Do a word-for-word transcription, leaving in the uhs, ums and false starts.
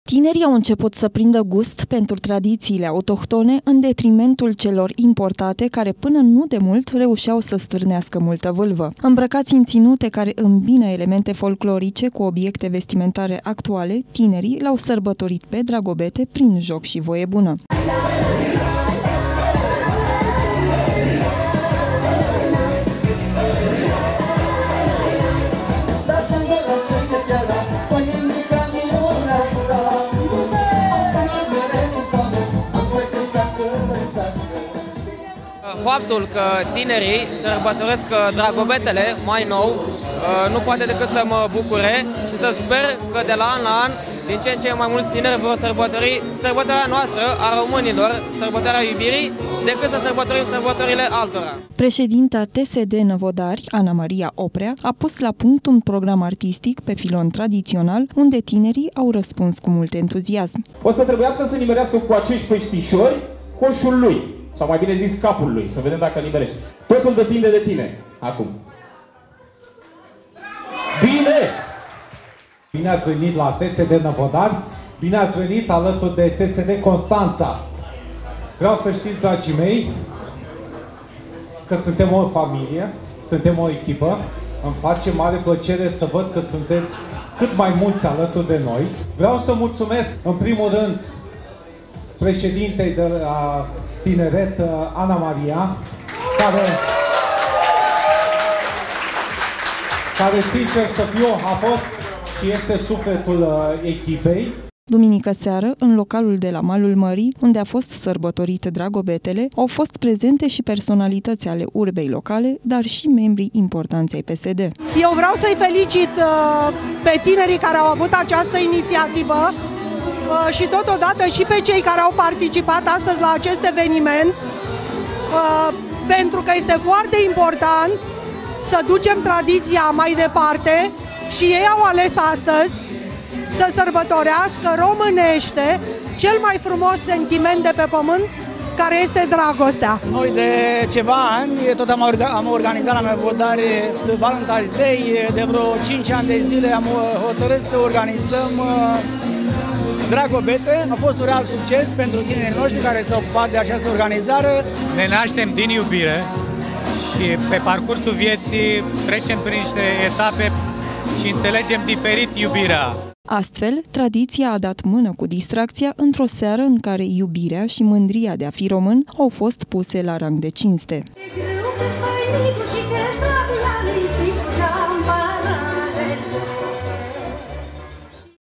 Tinerii au început să prindă gust pentru tradițiile autohtone în detrimentul celor importate care până nu de mult reușeau să stârnească multă vâlvă. Îmbrăcați în ținute care îmbină elemente folclorice cu obiecte vestimentare actuale, tinerii l-au sărbătorit pe Dragobete prin joc și voie bună. Faptul că tinerii sărbătoresc Dragobetele mai nou nu poate decât să mă bucure și să sper că de la an la an din ce în ce mai mulți tineri vor sărbători sărbătoarea noastră a românilor, sărbătoarea iubirii, decât să sărbătorim sărbătorile altora. Președinta T S D Năvodari, Ana Maria Oprea, a pus la punct un program artistic pe filon tradițional, unde tinerii au răspuns cu mult entuziasm. O să trebuiască să nimerească cu acești peștișori coșul lui. Sau mai bine zis capul lui, să vedem dacă nimerește. Totul depinde de tine, acum. Bine! Bine ați venit la T S D Năvodari, bine ați venit alături de T S D Constanța. Vreau să știți, dragii mei, că suntem o familie, suntem o echipă. Îmi face mare plăcere să văd că sunteți cât mai mulți alături de noi. Vreau să mulțumesc, în primul rând, președintei de la Tineret, Ana Maria, care, care sincer să fiu, a fost și este sufletul echipei. Duminică seară, în localul de la Malul Mării, unde a fost sărbătorit Dragobetele, au fost prezente și personalități ale urbei locale, dar și membrii importanți ai P S D. Eu vreau să-i felicit pe tinerii care au avut această inițiativă și totodată și pe cei care au participat astăzi la acest eveniment, pentru că este foarte important să ducem tradiția mai departe și ei au ales astăzi să sărbătorească românește cel mai frumos sentiment de pe pământ, care este dragostea. Noi de ceva ani tot am, orga am organizat la Năvodari de Valentine's Day, de vreo cinci ani de zile am hotărât să organizăm Dragobete. A fost un real succes pentru tinerii noștri care s-au ocupat de această organizare. Ne naștem din iubire și pe parcursul vieții trecem prin niște etape și înțelegem diferit iubirea. Astfel, tradiția a dat mână cu distracția într-o seară în care iubirea și mândria de a fi român au fost puse la rang de cinste.